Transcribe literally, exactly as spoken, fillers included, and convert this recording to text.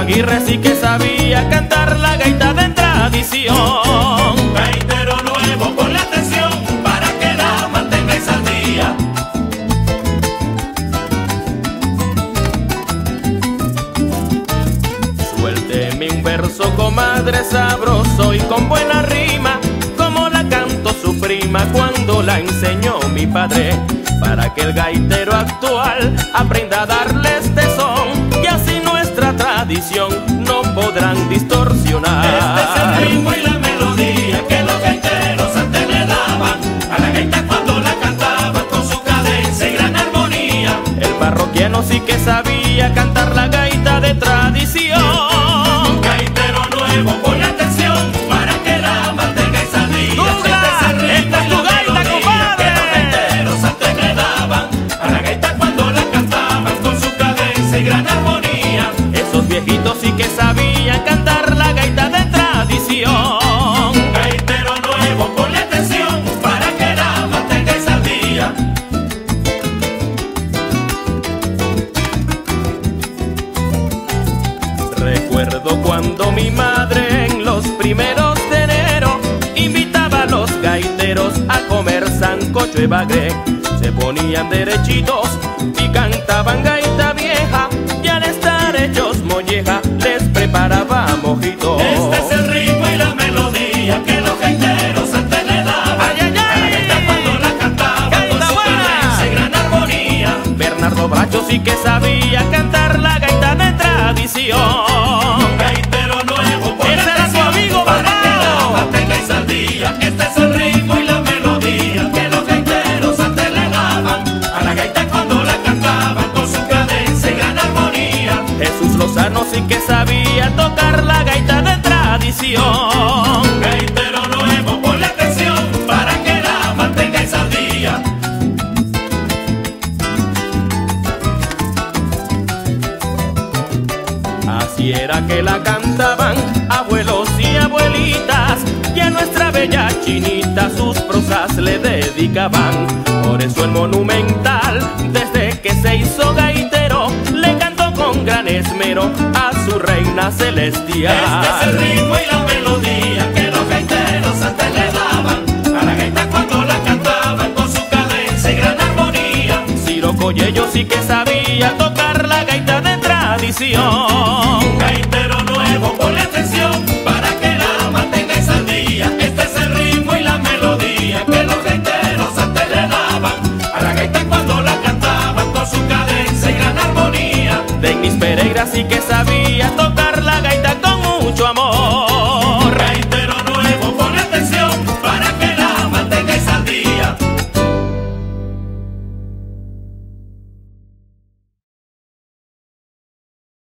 Aguirre sí que sabía cantar la gaita de tradición. Gaitero nuevo, ponle atención para que la mantengáis al día. Suélteme un verso, comadre, sabroso y con buena rima, como la cantó su prima cuando la enseñó mi padre, para que el gaitero actual aprenda a darle este son, y así nuestra tradición no podrán distorsionar. Este es el ritmo y la melodía que los gaiteros antes le daban a la gaita cuando la cantaban con su cadencia y gran armonía. El parroquiano sí que sabía cantar la gaita de tradición. Gaitero nuevo, ponle atención para que la mantengáis al día. Douglas, este es el ritmo esta es y tu la gaita, melodía compadre. que los gaiteros antes le daban a la gaita cuando la cantaban con su cadencia y gran armonía. Esos viejitos sí que sabían cantar la gaita de tradición. Gaitero nuevo, ponle atención para que la mantengáis al día. Recuerdo cuando mi madre en los primeros de enero invitaba a los gaiteros a comer sancocho y bagre. Se ponían derechitos y cantaban gaita vieja, y al estar hechos molleja les preparaba mojitos. Este es el ritmo y la melodía que los gaiteros antes le daban ¡Ay, ay, ay! a la gaita cuando la cantaban ¡Gaita con su buena! cadencia y gran armonía. Bernardo Bracho sí que sabía cantar la gaita de tradición. Gaitero nuevo, ponle ¡Ese era tu atención amigo, para que la Barbao! mantengáis al día. Este es el ritmo y la melodía que los gaiteros antes le daban a la gaita cuando la cantaban con su cadencia y gran armonía. Jesús Lozano sí que sabía tocar la gaita de tradición. Gaitero nuevo, ponle atención para que la mantengáis al día. Así era que la cantaban abuelos y abuelitas, y a nuestra bella chinita sus prosas le dedicaban. Por eso el Monumental, desde que se hizo gaitero, le cantó con gran esmero a su reina celestial. Este es el ritmo y la melodía que los gaiteros antes le daban a la gaita cuando la cantaban con su cadencia y gran armonía. Ciro Collello sí que sabía tocar la gaita de tradición. Gaitero nuevo, ponle atención para que la mantengáis al día. Este es el ritmo y la melodía que los gaiteros antes le daban a la gaita cuando la cantaban con su cadencia y gran armonía. Denis Pereira sí que sabía tocar la gaita con mucho amor.